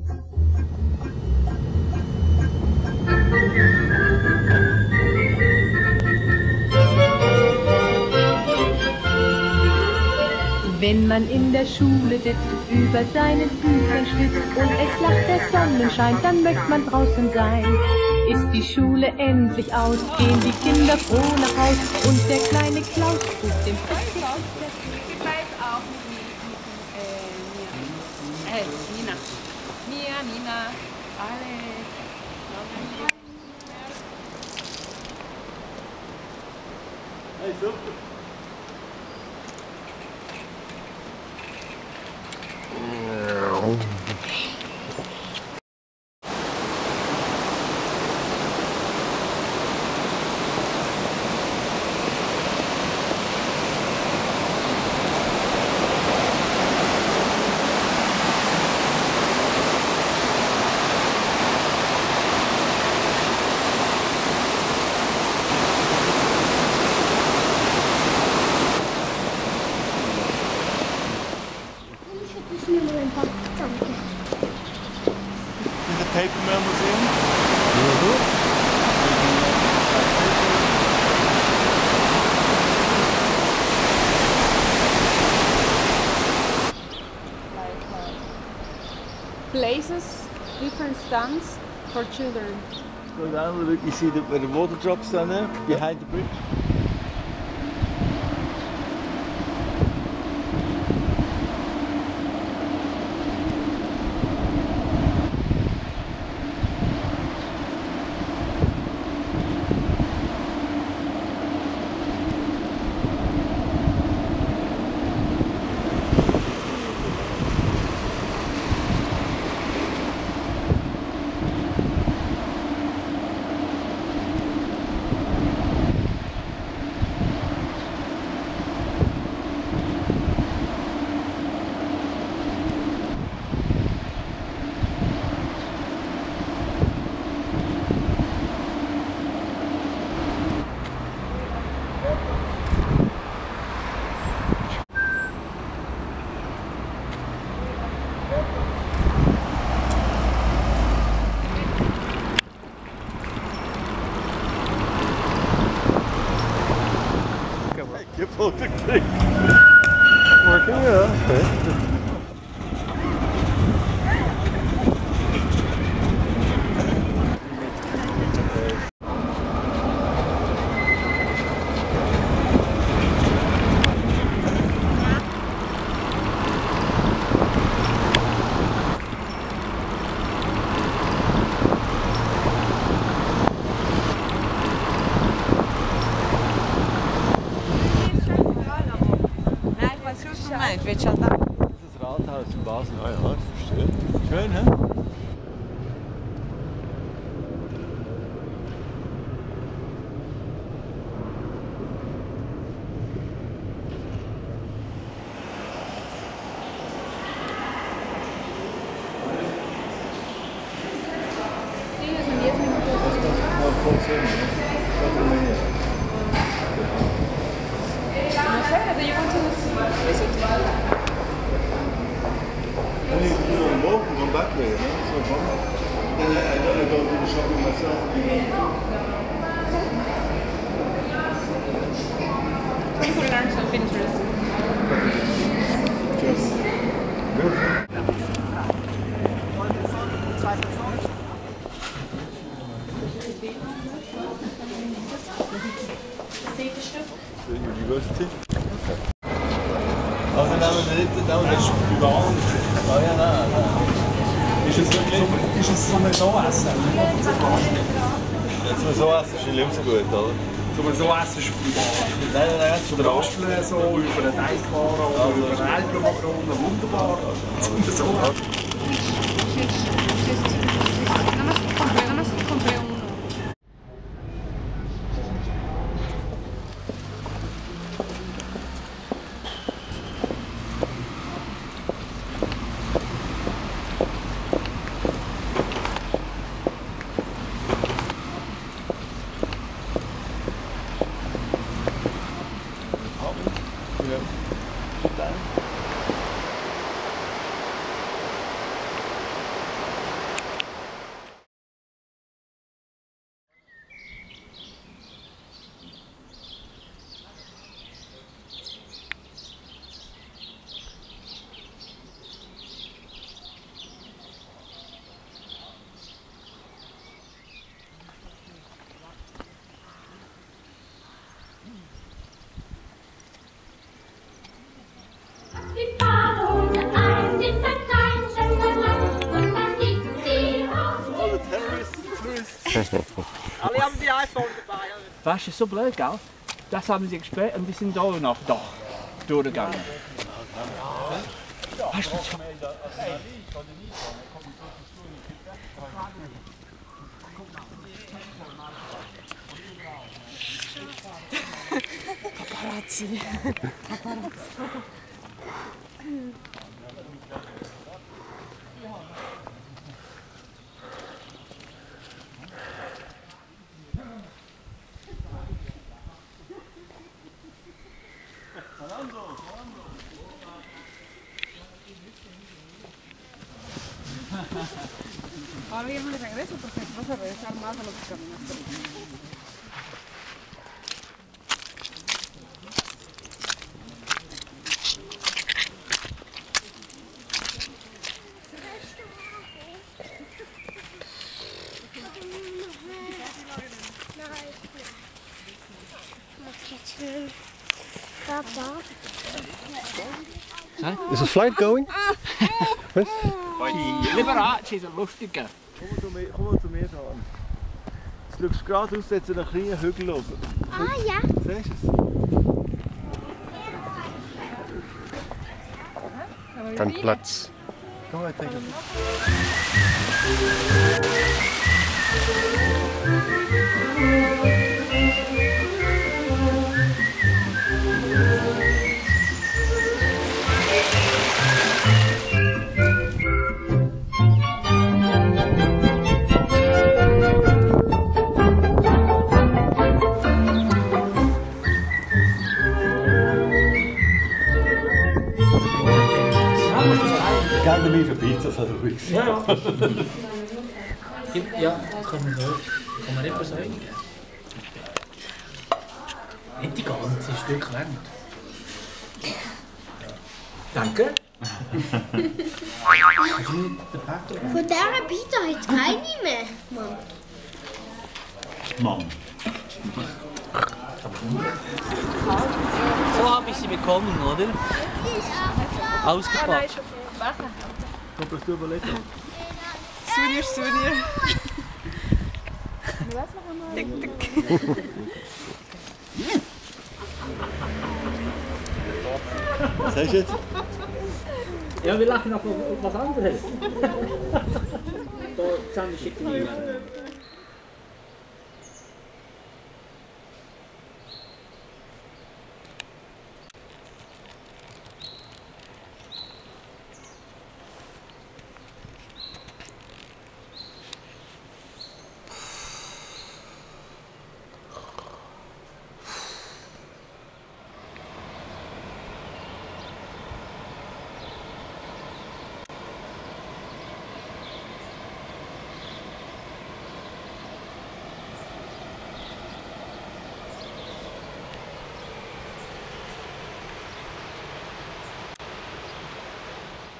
Wenn man in der Schule sitzt, über seinen Büchern schwitzt und es lacht der Sonnenschein, dann möchte man draußen sein. Ist die Schule endlich aus, gehen die Kinder froh nach Haus und der kleine Klaus ruft dem Fritz aus. Ich weiß auch Nina. Nina. Alex. Hey, super. Is het Paper Mill Museum? Places, different stands for children. Go down, look, you see where the water drops down there, behind the bridge. Give all the click. Working, yeah. Willst du da? Das ist das Rathaus in Basel. Ah ja, verstehe. Schön, hä? Come back here, that's no problem. Then I go to the shopping myself. You could learn some Pinterest. Good. The university. Also nehmen wir nicht, das ist privat. Ah ja, nein. Ist es zum so essen? Jetzt mal so essen ist nicht so gut, oder? Zum so essen ist privat. Nein, Zum Raspeln so, über einen Teigwaren oder über einen Alpenmakronen, wunderbar. Zum so essen. Alle haben die iPhone dabei. Weißt du, ist so blöd, gell? Das haben sie gespielt und die sind da nach da durchgegangen. Weißt du, Paparazzi. Ahora ya no le regreso porque vas a regresar más a lo que caminaste. Is a flight going? Was? die Liberace sind lustiger. Komm mal zu mir da. Es schaut gerade aus, als einen kleinen Hügel oben. Ah ja. Siehst du es? Kein Platz. Komm mal, denk. Ich gehe damit für Pizzas, also ruhig. Ja, kann man nicht besäugen. Nicht die ganze Stück lang. Danke. Von dieser Pizza hat es keine mehr. Mann. So habe ich sie bekommen, oder? Ausgepackt. Kommt das überlegen? Souvenir. Was sagst du jetzt? Ja, wir lachen auf was anderes. Da zusammen schicken wir.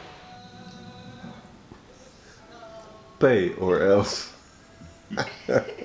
Pay or else.